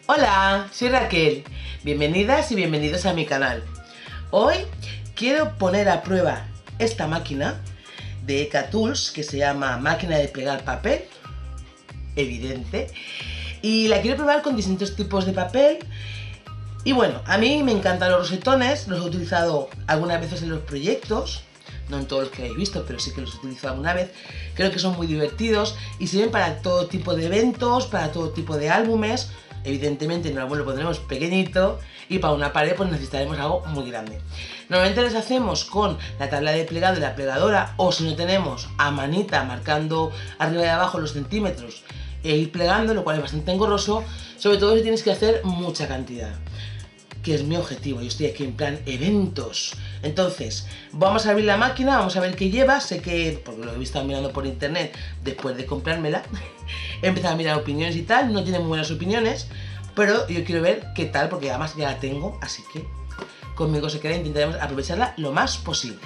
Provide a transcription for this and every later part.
Hola, soy Raquel. Bienvenidas y bienvenidos a mi canal. Hoy quiero poner a prueba esta máquina de EcaTools que se llama máquina de plegar papel, evidente, y la quiero probar con distintos tipos de papel. Y bueno, a mí me encantan los rosetones, los he utilizado algunas veces en los proyectos, no en todos los que habéis visto, pero sí que los he utilizado alguna vez. Creo que son muy divertidos y sirven para todo tipo de eventos, para todo tipo de álbumes. Evidentemente en el álbum lo pondremos pequeñito y para una pared pues necesitaremos algo muy grande. Normalmente las hacemos con la tabla de plegado y la plegadora, o si no tenemos, a manita, marcando arriba y abajo los centímetros e ir plegando, lo cual es bastante engorroso, sobre todo si tienes que hacer mucha cantidad, que es mi objetivo. Yo estoy aquí en plan eventos. Entonces, vamos a abrir la máquina, vamos a ver qué lleva. Sé que, porque lo he visto mirando por internet después de comprármela, he empezado a mirar opiniones y tal, no tiene muy buenas opiniones, pero yo quiero ver qué tal, porque además ya la tengo, así que conmigo se queda, intentaremos aprovecharla lo más posible.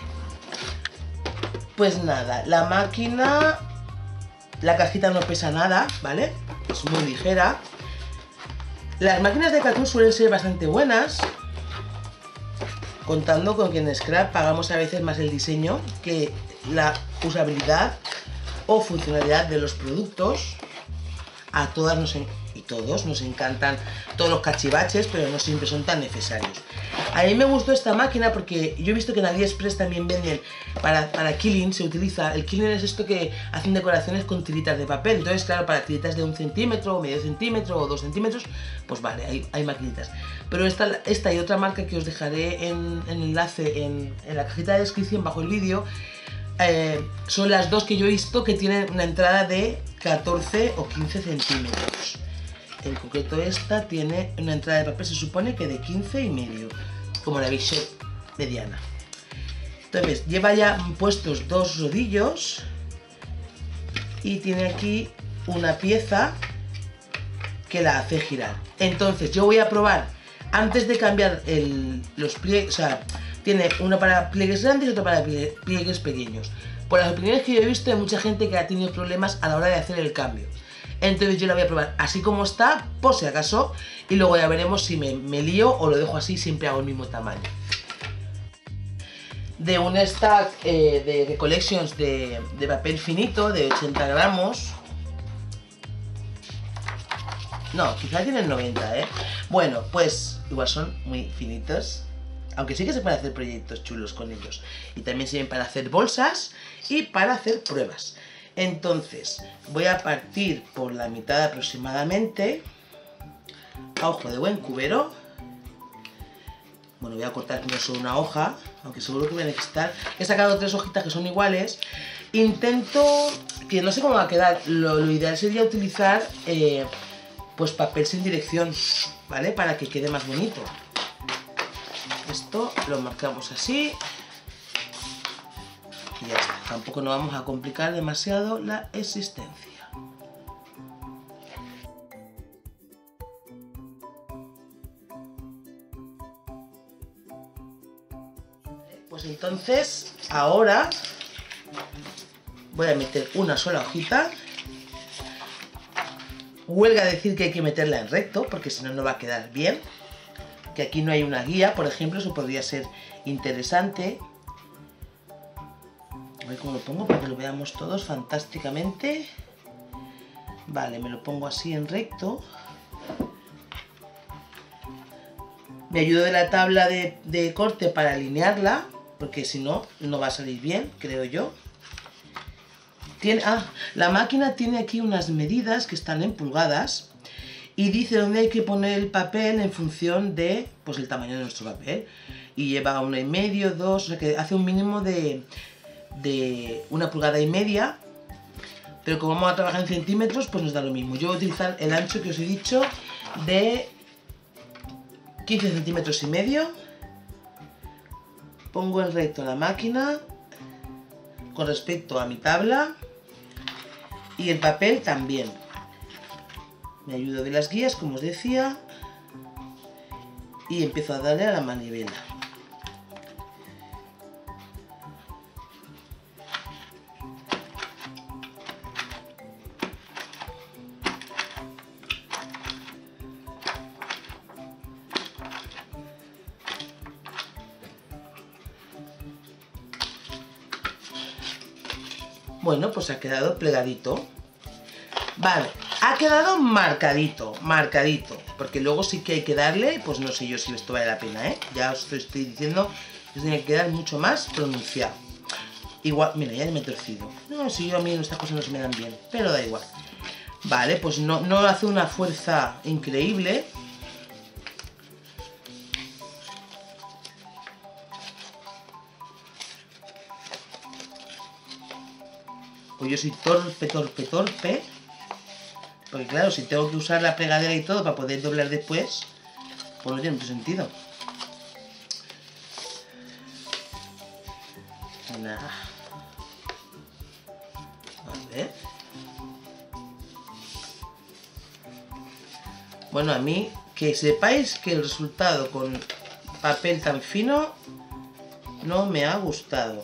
Pues nada, la máquina, la cajita no pesa nada, ¿vale? Es muy ligera. Las máquinas de EcaTools suelen ser bastante buenas, contando con que en Scrap pagamos a veces más el diseño que la usabilidad o funcionalidad de los productos. A todas y todos nos encantan todos los cachivaches, pero no siempre son tan necesarios. A mí me gustó esta máquina porque yo he visto que en AliExpress también venden para quilling, se utiliza. El quilling es esto que hacen decoraciones con tiritas de papel. Entonces, claro, para tiritas de 1 centímetro, o medio centímetro o 2 centímetros, pues vale, hay maquinitas. Pero esta y otra marca que os dejaré en enlace en la cajita de descripción bajo el vídeo, son las dos que yo he visto que tienen una entrada de 14 o 15 centímetros. En concreto esta tiene una entrada de papel, se supone que de 15 y medio, como la Big Shot mediana. Entonces lleva ya puestos dos rodillos y tiene aquí una pieza que la hace girar. Entonces yo voy a probar, antes de cambiar los pliegues, o sea, tiene uno para pliegues grandes y otro para pliegues pequeños. Por las opiniones que yo he visto, hay mucha gente que ha tenido problemas a la hora de hacer el cambio. Entonces yo la voy a probar así como está, por si acaso, y luego ya veremos si me lío o lo dejo así, siempre hago el mismo tamaño. De un stack de collections de papel finito de 80 gramos. No, quizá tienen 90, ¿eh? Bueno, pues igual son muy finitos. Aunque sí que se pueden hacer proyectos chulos con ellos. Y también sirven para hacer bolsas y para hacer pruebas. Entonces, voy a partir por la mitad aproximadamente. A ojo de buen cubero. Bueno, voy a cortar primero solo una hoja, aunque seguro que voy a necesitar. He sacado 3 hojitas que son iguales. Intento, que no sé cómo va a quedar, lo ideal sería utilizar pues papel sin dirección, ¿vale? Para que quede más bonito. Esto lo marcamos así y ya está. Tampoco nos vamos a complicar demasiado la existencia. Pues entonces ahora voy a meter una sola hojita. Huelga decir que hay que meterla en recto porque si no, no va a quedar bien. Que aquí no hay una guía, por ejemplo, eso podría ser interesante. A ver cómo lo pongo para que lo veamos todos fantásticamente. Vale, me lo pongo así en recto. Me ayudo de la tabla de corte para alinearla, porque si no, no va a salir bien, creo yo. La máquina tiene aquí unas medidas que están en pulgadas. Y dice dónde hay que poner el papel en función de, pues, el tamaño de nuestro papel. Y lleva 1,5, 2, o sea que hace un mínimo de 1,5 pulgadas. Pero como vamos a trabajar en centímetros, pues nos da lo mismo. Yo voy a utilizar el ancho que os he dicho de 15 centímetros y medio. Pongo en recto la máquina con respecto a mi tabla. Y el papel también. Me ayudo de las guías, como os decía, y empiezo a darle a la manivela. Bueno, pues ha quedado plegadito. Vale, ha quedado marcadito, porque luego sí que hay que darle, pues no sé yo si esto vale la pena, ¿eh? Ya os estoy diciendo que tiene que quedar mucho más pronunciado. Igual, mira, ya me he torcido. No, si yo a mí estas cosas no se me dan bien, pero da igual. Vale, pues no hace una fuerza increíble. Pues yo soy torpe. Porque claro, si tengo que usar la plegadera y todo para poder doblar después, pues no tiene mucho sentido. Nah. A ver. Bueno, a mí, que sepáis que el resultado con papel tan fino no me ha gustado.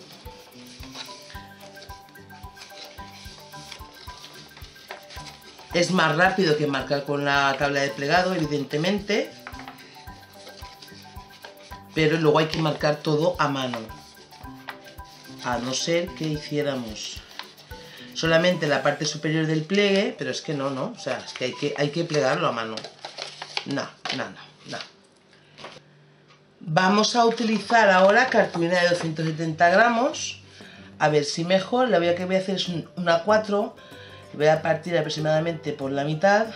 Es más rápido que marcar con la tabla de plegado, evidentemente, pero luego hay que marcar todo a mano, a no ser que hiciéramos solamente la parte superior del pliegue, pero es que no, o sea, es que hay que plegarlo a mano. No. Vamos a utilizar ahora cartulina de 270 gramos, a ver si mejor. La que voy a hacer es una 4, voy a partir aproximadamente por la mitad,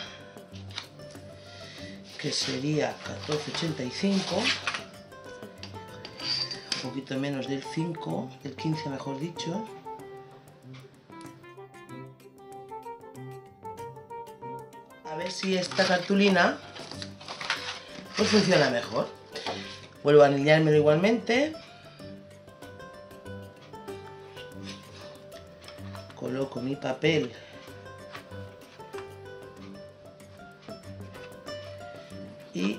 que sería 14,85, un poquito menos del 5, del 15 mejor dicho. A ver si esta cartulina pues funciona mejor. Vuelvo a alineármelo igualmente. Coloco mi papel y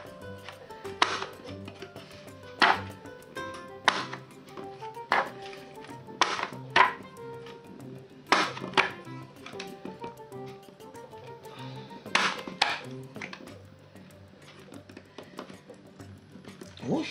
uy.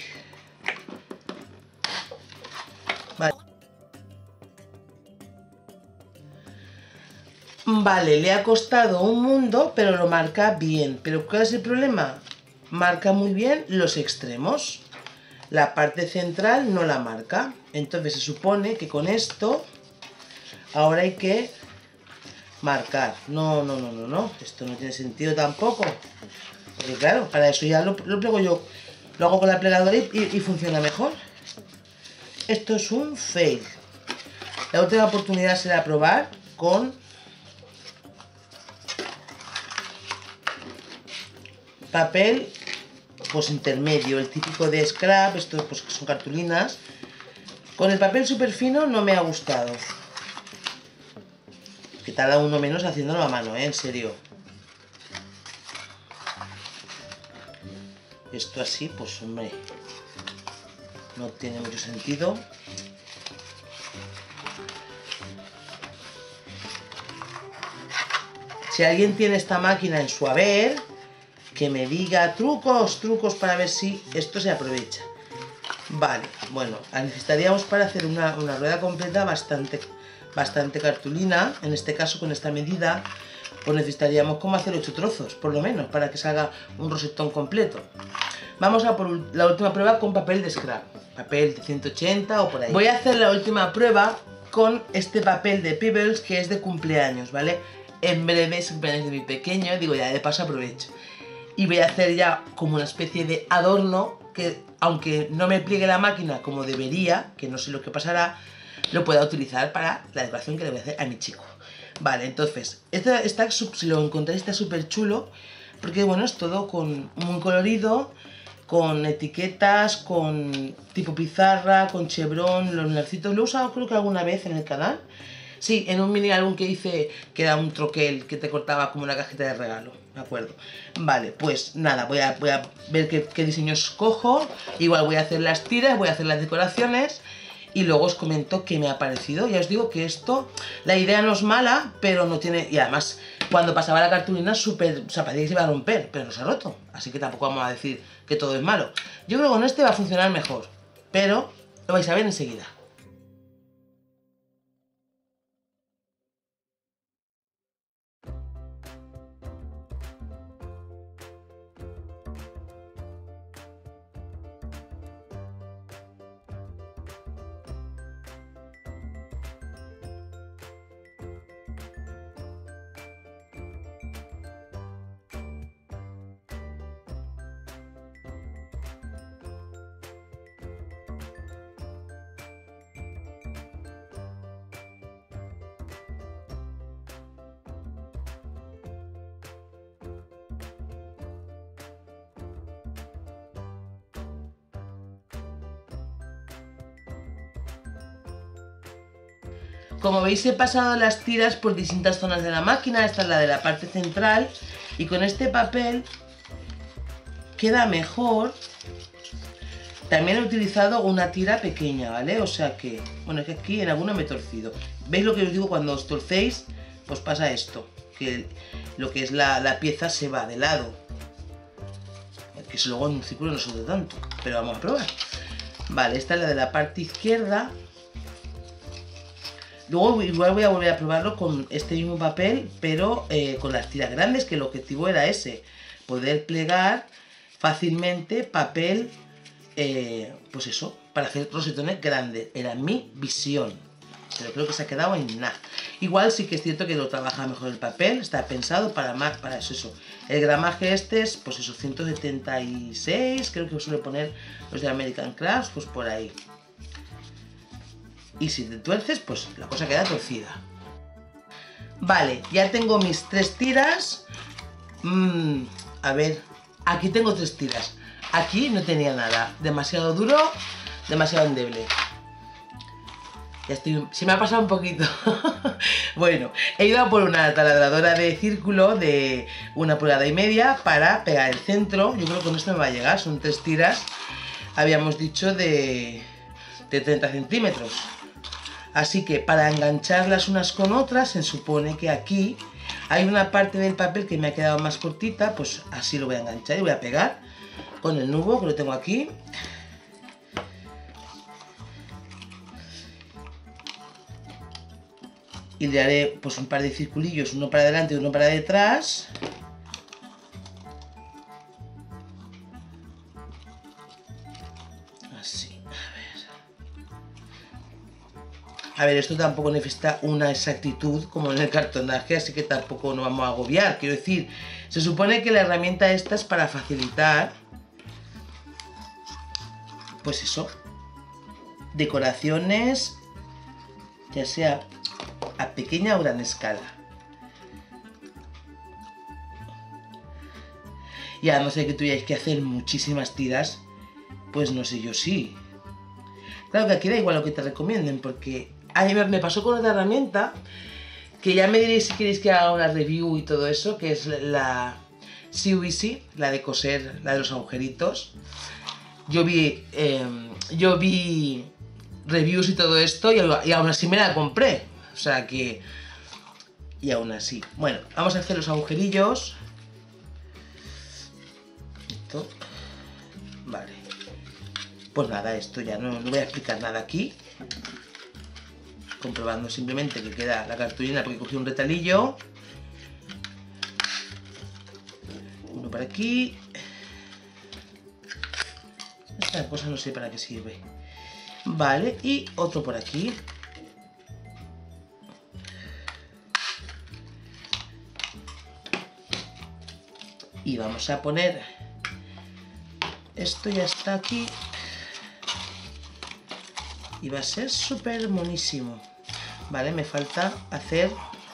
Vale, le ha costado un mundo, pero lo marca bien. ¿Pero cuál es el problema? Marca muy bien los extremos. La parte central no la marca. Entonces se supone que con esto ahora hay que marcar. No. Esto no tiene sentido tampoco. Porque claro, para eso ya lo plego yo. Lo hago con la plegadora y funciona mejor. Esto es un fail. La última oportunidad será probar con papel pues intermedio, el típico de scrap, esto pues son cartulinas. Con el papel súper fino no me ha gustado. Que tarda uno menos haciéndolo a mano, en serio. Esto así, pues hombre, no tiene mucho sentido. Si alguien tiene esta máquina en su haber, que me diga trucos para ver si esto se aprovecha. Vale, bueno, necesitaríamos para hacer una rueda completa bastante cartulina. En este caso, con esta medida, pues necesitaríamos como hacer 8 trozos, por lo menos, para que salga un rosetón completo. Vamos a por la última prueba con papel de scrap, papel de 180 o por ahí. Voy a hacer la última prueba con este papel de Pebbles, que es de cumpleaños, ¿vale? En breve es cumpleaños de mi pequeño, digo, ya de paso aprovecho. Y voy a hacer ya como una especie de adorno que, aunque no me pliegue la máquina como debería, que no sé lo que pasará, lo pueda utilizar para la decoración que le voy a hacer a mi chico. Vale, entonces, si lo encontráis está súper chulo, porque bueno, es todo muy colorido, con etiquetas, con tipo pizarra, con chevron, los larcitos. Lo he usado creo que alguna vez en el canal. Sí, en un mini álbum que hice, que era un troquel que te cortaba como una cajita de regalo, me acuerdo. Vale, pues nada, voy a ver qué diseños cojo. Igual voy a hacer las tiras, voy a hacer las decoraciones y luego os comento qué me ha parecido. Ya os digo que esto, la idea no es mala, pero no tiene... Y además, cuando pasaba la cartulina, o sea, parecía que se iba a romper, pero no se ha roto. Así que tampoco vamos a decir que todo es malo. Yo creo que con este va a funcionar mejor, pero lo vais a ver enseguida. Como veis he pasado las tiras por distintas zonas de la máquina. Esta es la de la parte central y con este papel queda mejor. También he utilizado una tira pequeña, ¿vale? O sea que, bueno, es que aquí en alguna me he torcido. ¿Veis lo que os digo? Cuando os torcéis, pues pasa esto, que lo que es la pieza se va de lado. Que si luego en un círculo no se ve tanto, pero vamos a probar. Vale, esta es la de la parte izquierda. Luego igual voy a volver a probarlo con este mismo papel, pero con las tiras grandes, que el objetivo era ese, poder plegar fácilmente papel, pues eso, para hacer rosetones grandes. Era mi visión, pero creo que se ha quedado en nada. Igual sí que es cierto que lo trabaja mejor el papel, está pensado para más, para eso. El gramaje este es, pues eso, 176, creo que suele poner los de American Crafts, pues por ahí. Y si te tuerces, pues la cosa queda torcida. Vale, ya tengo mis 3 tiras. A ver, aquí tengo 3 tiras. Aquí no tenía nada. Demasiado duro, demasiado endeble. Ya estoy... Se me ha pasado un poquito. Bueno, he ido a por una taladradora de círculo de 1,5 pulgadas para pegar el centro. Yo creo que con esto me va a llegar. Son 3 tiras. Habíamos dicho de 30 centímetros. Así que para engancharlas unas con otras, se supone que aquí hay una parte del papel que me ha quedado más cortita, pues así lo voy a enganchar y voy a pegar con el nubo que lo tengo aquí. Y le haré pues un par de circulillos, uno para adelante y uno para detrás. Así, a ver, esto tampoco necesita una exactitud como en el cartonaje, así que tampoco nos vamos a agobiar. Quiero decir, se supone que la herramienta esta es para facilitar, pues eso, decoraciones, ya sea a pequeña o gran escala. Y a no ser que tuvierais que hacer muchísimas tiras, pues no sé yo sí. Claro que aquí da igual lo que te recomienden, porque a mí me pasó con otra herramienta, que ya me diréis si queréis que haga una review y todo eso, que es la Sew Easy, la de coser, la de los agujeritos. Yo vi reviews y todo esto y aún así me la compré. O sea que... Y aún así. Bueno, vamos a hacer los agujerillos. Esto. Vale. Pues nada, esto ya no voy a explicar nada aquí. Comprobando simplemente que queda la cartulina porque cogí un retalillo. Uno por aquí. Esta cosa no sé para qué sirve. Vale, y otro por aquí. Y vamos a poner... Esto ya está aquí. Y va a ser súper monísimo. Vale, me falta hacer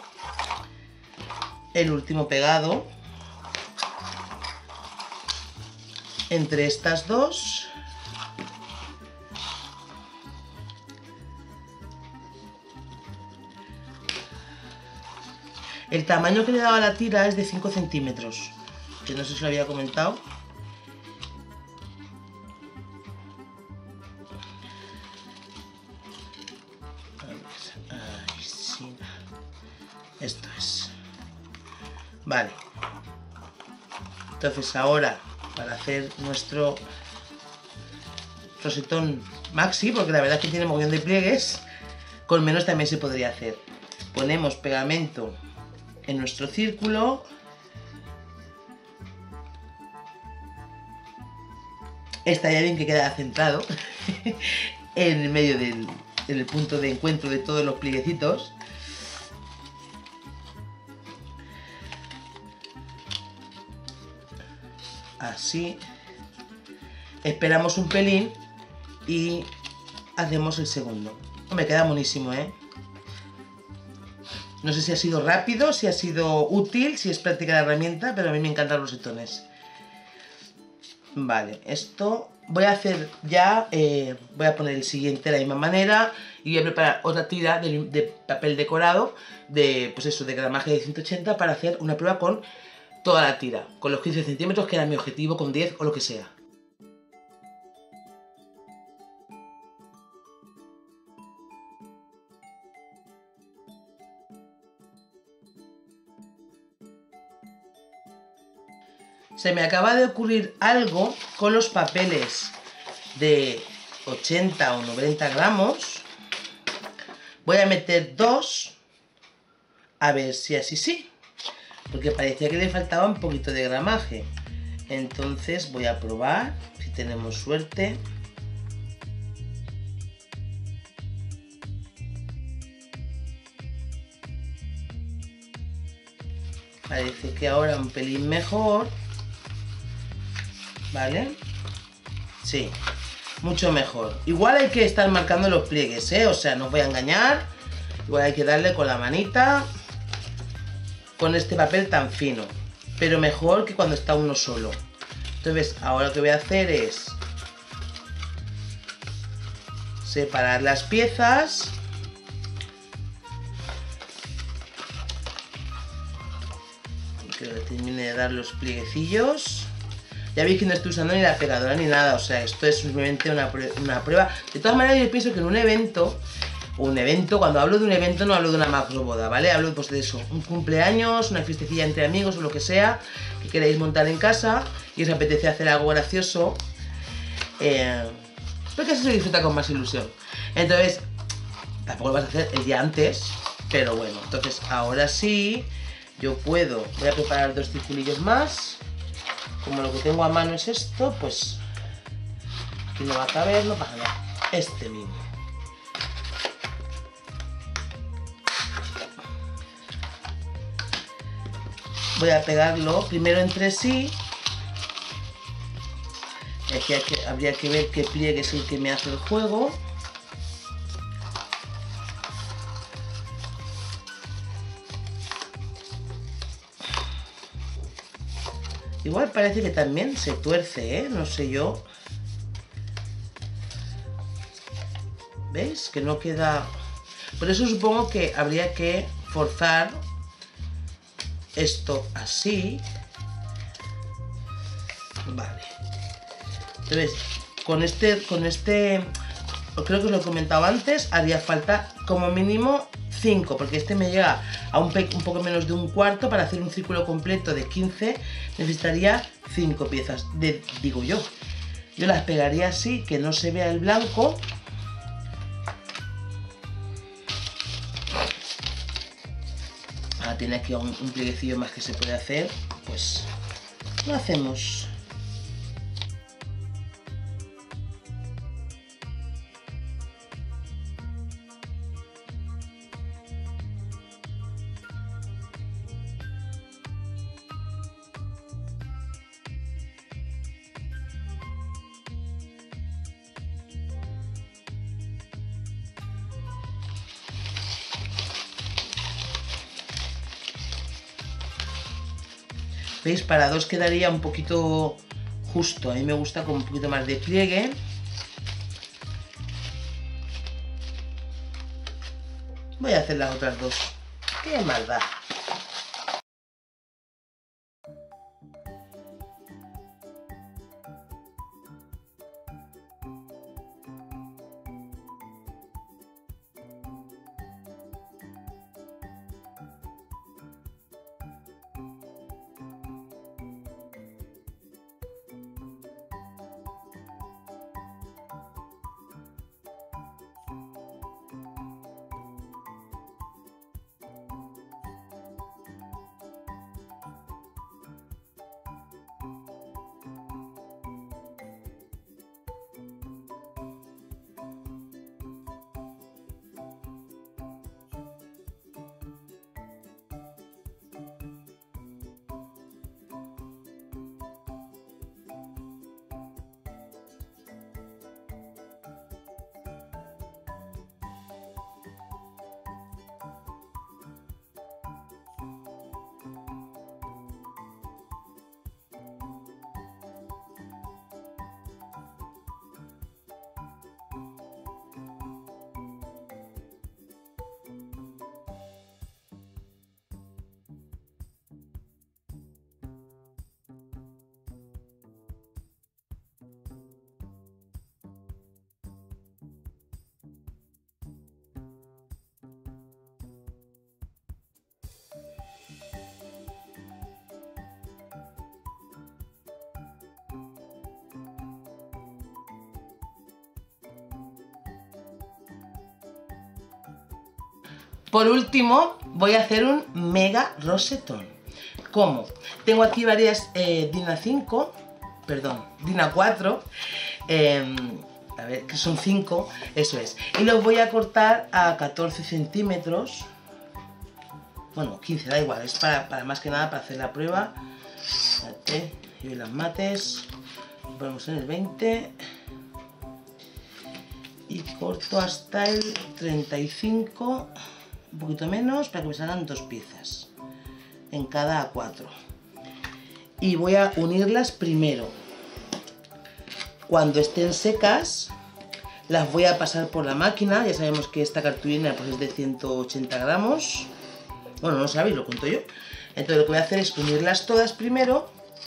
el último pegado entre estas dos. El tamaño que le he dado a la tira es de 5 centímetros, que no sé si lo había comentado. Ahí sí. Esto es. Vale. Entonces ahora, para hacer nuestro rosetón maxi, porque la verdad es que tiene mogollón de pliegues, con menos también se podría hacer. Ponemos pegamento en nuestro círculo. Estaría bien que quedara centrado en el medio en el punto de encuentro de todos los plieguecitos. Así. Esperamos un pelín y hacemos el segundo. Me queda monísimo, ¿eh? No sé si ha sido rápido, si ha sido útil, si es práctica la herramienta, pero a mí me encantan los rosetones. Vale, esto voy a hacer ya, voy a poner el siguiente de la misma manera y voy a preparar otra tira de papel decorado de, pues eso, de gramaje de 180 para hacer una prueba con toda la tira, con los 15 centímetros que era mi objetivo, con 10 o lo que sea. Se me acaba de ocurrir algo con los papeles de 80 o 90 gramos. Voy a meter 2, a ver si así sí, porque parecía que le faltaba un poquito de gramaje. Entonces voy a probar, si tenemos suerte. Parece que ahora un pelín mejor. ¿Vale? Sí, mucho mejor. Igual hay que estar marcando los pliegues, ¿eh? O sea, no os voy a engañar. Igual hay que darle con la manita, con este papel tan fino. Pero mejor que cuando está uno solo. Entonces, ahora lo que voy a hacer es separar las piezas. Que termine de dar los plieguecillos. Ya veis que no estoy usando ni la pegadora ni nada, o sea, esto es simplemente una prueba. De todas maneras, yo pienso que en un evento, cuando hablo de un evento no hablo de una macro boda, ¿vale? Hablo pues de eso, un cumpleaños, una fiestecilla entre amigos o lo que sea, que queréis montar en casa y os apetece hacer algo gracioso, porque así se disfruta con más ilusión. Entonces, tampoco lo vas a hacer el día antes, pero bueno, entonces ahora sí, voy a preparar 2 circulillos más. Como lo que tengo a mano es esto, pues aquí no va a caber, no pasa nada. Este mismo. Voy a pegarlo primero entre sí. Aquí habría que ver qué pliegue es el que me hace el juego. Igual parece que también se tuerce, ¿eh? No sé yo. ¿Veis? Que no queda... Por eso supongo que habría que forzar esto así. Vale. Entonces, con este, creo que os lo he comentado antes, haría falta como mínimo 5, porque este me llega a un poco menos de un cuarto. Para hacer un círculo completo de 15 necesitaría 5 piezas, digo yo. Yo las pegaría así, que no se vea el blanco. Ahora tiene aquí un plieguecillo más que se puede hacer, pues lo hacemos. ¿Veis? Para 2 quedaría un poquito justo. A mí me gusta con un poquito más de pliegue. Voy a hacer las otras 2. ¡Qué maldad! Por último, voy a hacer un mega rosetón. ¿Cómo? Tengo aquí varias DIN A5, perdón, DIN A4, a ver, que son 5, eso es. Y los voy a cortar a 14 centímetros, bueno, 15, da igual, es para más que nada para hacer la prueba. Fíjate, y las mates, ponemos en el 20 y corto hasta el 35, un poquito menos, para que me salgan 2 piezas en cada A4. Y voy a unirlas primero. Cuando estén secas, las voy a pasar por la máquina. Ya sabemos que esta cartulina pues, es de 180 gramos. Bueno, no sabéis, lo cuento yo. Entonces lo que voy a hacer es unirlas todas primero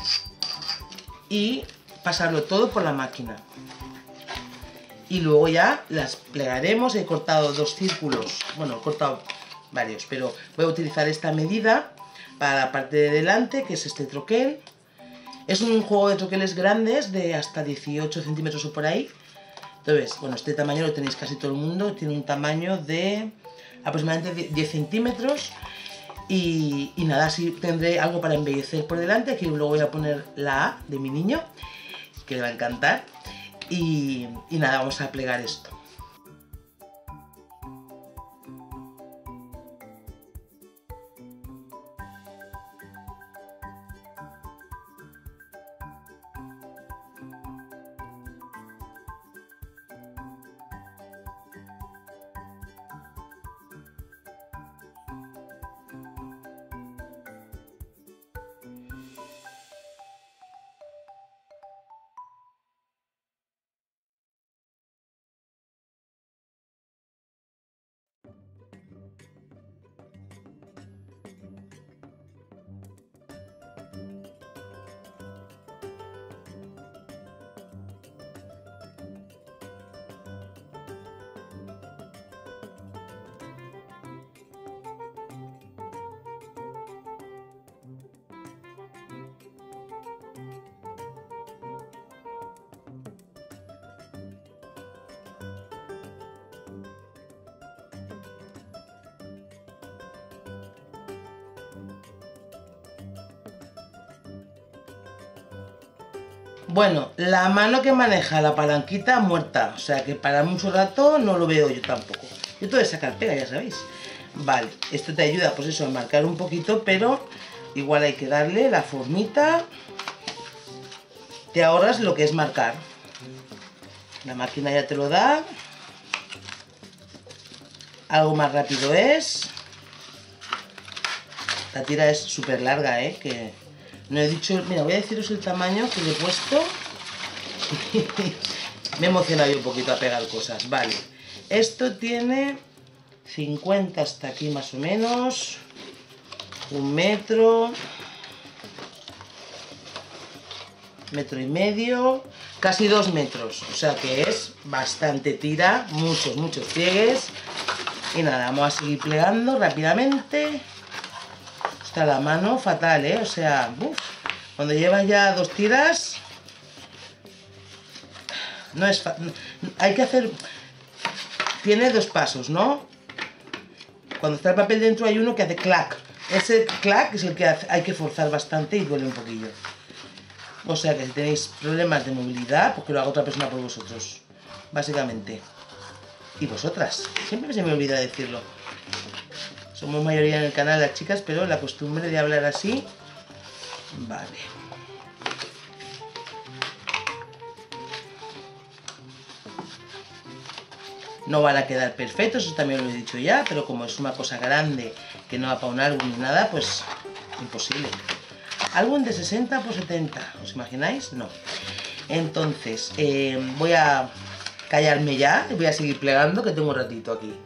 y pasarlo todo por la máquina. Y luego ya las plegaremos. He cortado 2 círculos, bueno, he cortado varios, pero voy a utilizar esta medida para la parte de delante, que es este troquel. Es un juego de troqueles grandes, de hasta 18 centímetros o por ahí. Entonces, bueno, este tamaño lo tenéis casi todo el mundo. Tiene un tamaño de aproximadamente 10 centímetros. Y nada, así tendré algo para embellecer por delante. Aquí luego voy a poner la A de mi niño, que le va a encantar. Y nada, vamos a plegar esto. Bueno, la mano que maneja la palanquita muerta, o sea que para mucho rato no lo veo yo tampoco. Yo tengo que sacar pega, ya sabéis. Vale, esto te ayuda pues eso a marcar un poquito, pero igual hay que darle la formita. Te ahorras lo que es marcar. La máquina ya te lo da. Algo más rápido es. La tira es súper larga, que no he dicho... Mira, voy a deciros el tamaño que le he puesto. Me he emocionado yo un poquito a pegar cosas. Vale, esto tiene 50 hasta aquí más o menos. 1 metro. 1,5 metros. Casi 2 metros. O sea que es bastante tira. Muchos pliegues. Y nada, vamos a seguir plegando rápidamente. Está la mano fatal, o sea, cuando llevas ya 2 tiras, no es fácil. Hay que hacer, tiene 2 pasos, ¿no? Cuando está el papel dentro hay uno que hace clac. Ese clac es el que hay que forzar bastante y duele un poquillo. O sea que si tenéis problemas de movilidad, pues que lo haga otra persona por vosotros, básicamente. Y vosotras, siempre se me olvida decirlo. Somos mayoría en el canal las chicas, pero la costumbre de hablar así... Vale. No van a quedar perfectos, eso también lo he dicho ya, pero como es una cosa grande que no va para un álbum ni nada, pues imposible. Álbum de 60 por 70, ¿os imagináis? No. Entonces, voy a callarme ya y voy a seguir plegando, que tengo un ratito aquí.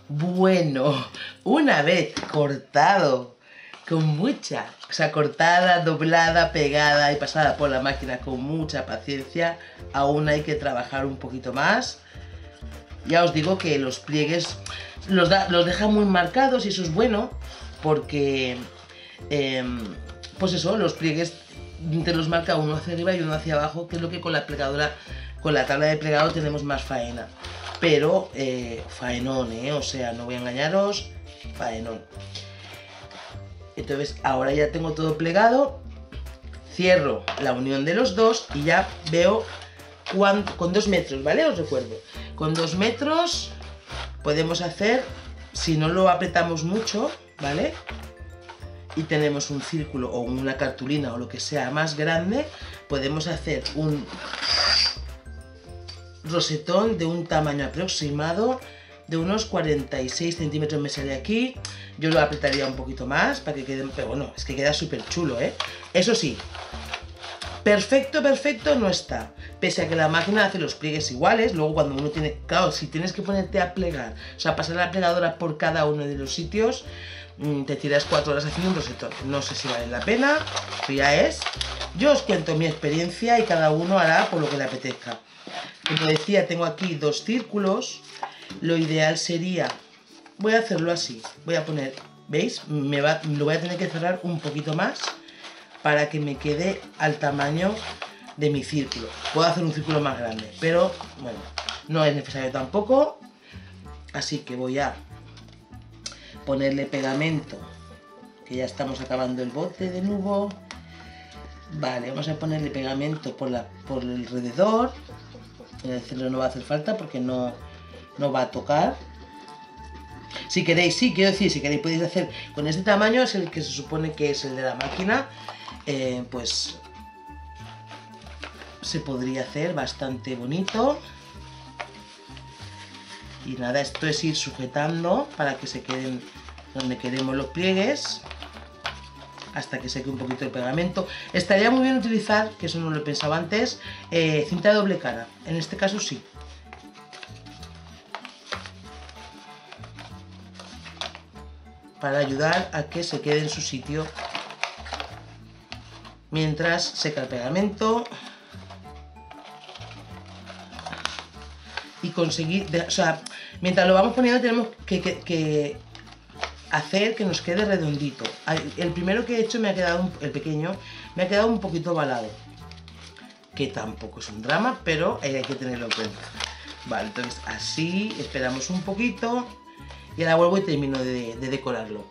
Bueno, una vez cortado con mucha, o sea, cortada, doblada, pegada y pasada por la máquina con mucha paciencia, aún hay que trabajar un poquito más. Ya os digo que los pliegues los deja muy marcados y eso es bueno porque, pues eso, los pliegues te los marca uno hacia arriba y uno hacia abajo, que es lo que con la plegadora, con la tabla de plegado tenemos más faena. Pero faenón, o sea, no voy a engañaros, faenón. Entonces ahora ya tengo todo plegado, cierro la unión de los dos y ya veo con 2 metros, ¿vale? Os recuerdo, con 2 metros podemos hacer, si no lo apretamos mucho, ¿vale? Y tenemos un círculo o una cartulina o lo que sea más grande, podemos hacer un rosetón de un tamaño aproximado de unos 46 centímetros me sale aquí. Yo lo apretaría un poquito más para que quede, pero bueno, es que queda súper chulo, ¿eh? Eso sí, perfecto, perfecto no está, pese a que la máquina hace los pliegues iguales. Luego cuando uno tiene, claro, si tienes que ponerte a plegar, o sea, pasar la plegadora por cada uno de los sitios, te tiras 4 horas haciendo un rosetón. No sé si vale la pena, pero ya es. Yo os cuento mi experiencia y cada uno hará por lo que le apetezca. Como decía, tengo aquí 2 círculos. Lo ideal sería, voy a hacerlo así, voy a poner, ¿veis? Lo voy a tener que cerrar un poquito más para que me quede al tamaño de mi círculo. Puedo hacer un círculo más grande, pero bueno, no es necesario tampoco. Así que voy a ponerle pegamento, que ya estamos acabando el bote de nuevo. Vale, vamos a ponerle pegamento por el alrededor. En el centro no va a hacer falta porque no va a tocar. Si queréis, sí, quiero decir, si queréis podéis hacer con este tamaño, es el que se supone que es el de la máquina, pues se podría hacer bastante bonito. Y nada, esto es ir sujetando para que se queden donde queremos los pliegues, hasta que seque un poquito el pegamento. Estaría muy bien utilizar, que eso no lo he pensado antes, cinta de doble cara. En este caso sí. Para ayudar a que se quede en su sitio mientras seca el pegamento. Y conseguir, o sea, mientras lo vamos poniendo tenemos que hacer que nos quede redondito. El primero que he hecho me ha quedado, el pequeño, me ha quedado un poquito ovalado, que tampoco es un drama, pero hay que tenerlo en cuenta. Vale, entonces así, esperamos un poquito y ahora vuelvo y termino de decorarlo.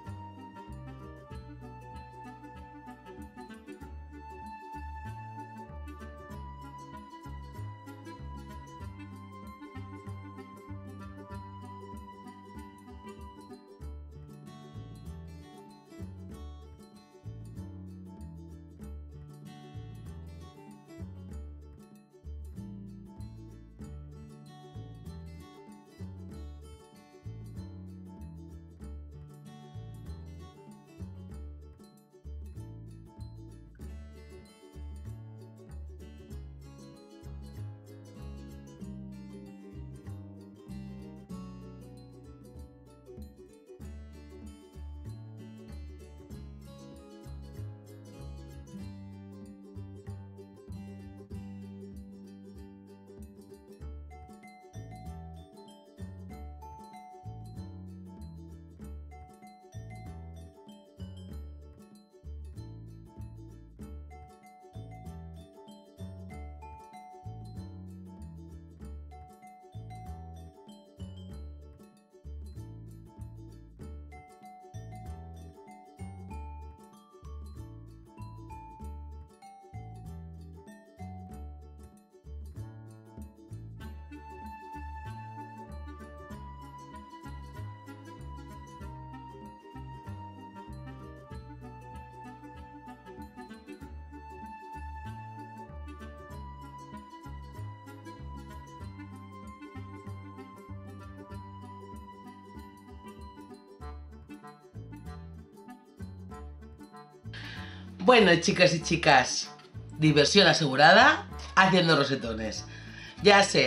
Bueno, chicas y chicas, diversión asegurada haciendo rosetones. Ya sea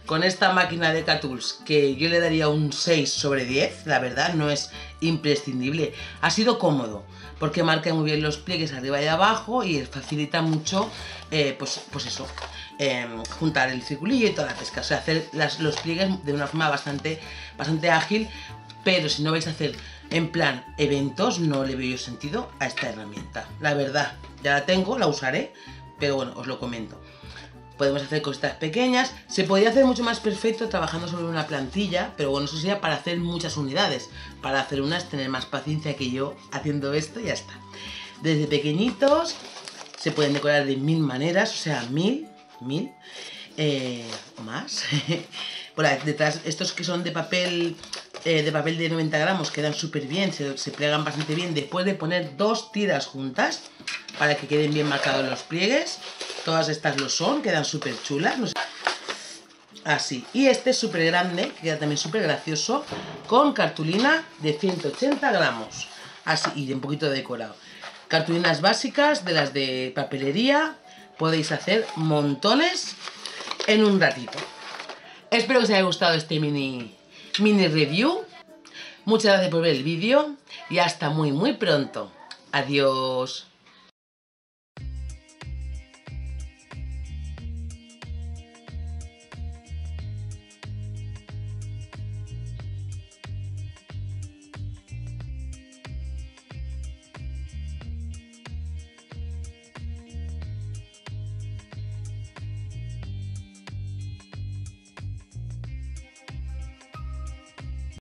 con esta máquina de K-Tools, que yo le daría un 6 sobre 10, la verdad, no es imprescindible. Ha sido cómodo, porque marca muy bien los pliegues arriba y abajo y facilita mucho, pues eso, juntar el circulillo y toda la pesca. O sea, hacer los pliegues de una forma bastante ágil, pero si no vais a hacer en plan eventos, no le veo yo sentido a esta herramienta. La verdad, ya la tengo, la usaré, pero bueno, os lo comento. Podemos hacer cositas pequeñas, se podría hacer mucho más perfecto trabajando sobre una plantilla, pero bueno, eso sería para hacer muchas unidades. Para hacer unas, tener más paciencia que yo haciendo esto y ya está. Desde pequeñitos se pueden decorar de 1000 maneras, o sea, 1000 o más. Por ahí, detrás, estos que son de papel de 90 gramos quedan súper bien, se plegan bastante bien después de poner 2 tiras juntas para que queden bien marcados los pliegues. Todas estas lo son, quedan súper chulas, no sé. Así, y este es súper grande, que queda también súper gracioso, con cartulina de 180 gramos, así, y un poquito de decorado. Cartulinas básicas, de las de papelería, podéis hacer montones en un ratito. Espero que os haya gustado este mini review. Muchas gracias por ver el vídeo y hasta muy pronto. Adiós.